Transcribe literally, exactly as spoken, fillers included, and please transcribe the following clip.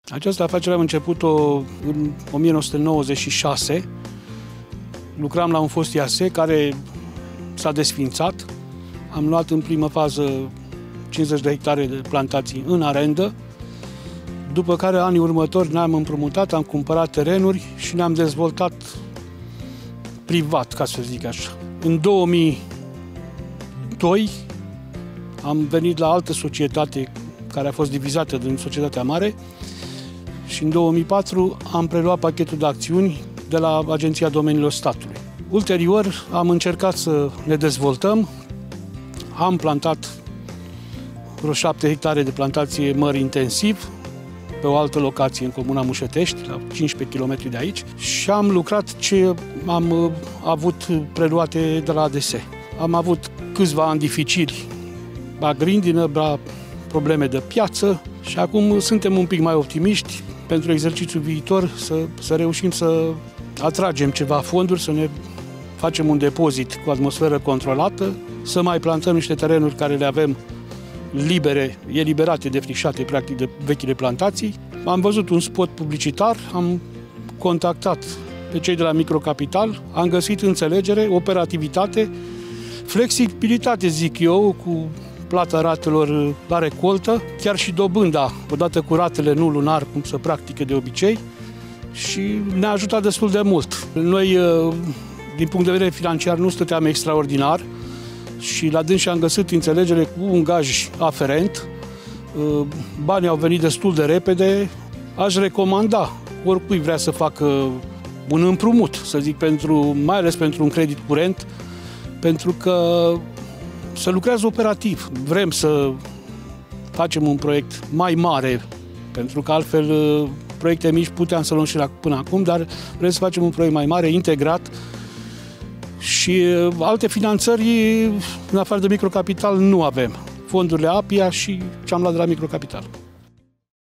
Această afacere am început-o în o mie nouă sute nouăzeci și șase. Lucram la un fost I A S care s-a desființat. Am luat în primă fază cincizeci de hectare de plantații în arendă, după care anii următori ne-am împrumutat, am cumpărat terenuri și ne-am dezvoltat privat, ca să zic așa. În două mii doi am venit la altă societate care a fost divizată din societatea mare și în două mii patru am preluat pachetul de acțiuni de la Agenția Domeniilor Statului. Ulterior am încercat să ne dezvoltăm, am plantat vreo șapte hectare de plantație măr intensiv pe o altă locație în comuna Mușetești, la cincisprezece kilometri de aici, și am lucrat ce am avut preluate de la A D S. Am avut câțiva ani dificili, la grindină, la probleme de piață și acum suntem un pic mai optimiști pentru exercițiul viitor să, să reușim să atragem ceva fonduri, să ne facem un depozit cu atmosferă controlată, să mai plantăm niște terenuri care le avem libere, eliberate, defrișate, practic, de vechile plantații. Am văzut un spot publicitar, am contactat pe cei de la Microcapital, am găsit înțelegere, operativitate, flexibilitate, zic eu, cu plata ratelor la recoltă, chiar și dobânda, odată cu ratele nu lunar, cum se practică de obicei, și ne-a ajutat destul de mult. Noi, din punct de vedere financiar, nu stăteam extraordinar și la dâns am găsit înțelegere cu un gaj aferent. Banii au venit destul de repede. Aș recomanda oricui vrea să facă un împrumut, să zic, pentru, mai ales pentru un credit curent, pentru că să lucrează operativ. Vrem să facem un proiect mai mare, pentru că altfel proiecte mici puteam să luăm și la, până acum, dar vrem să facem un proiect mai mare, integrat, și alte finanțări, în afară de Microcapital, nu avem. Fondurile A P I A și ce am luat de la Microcapital.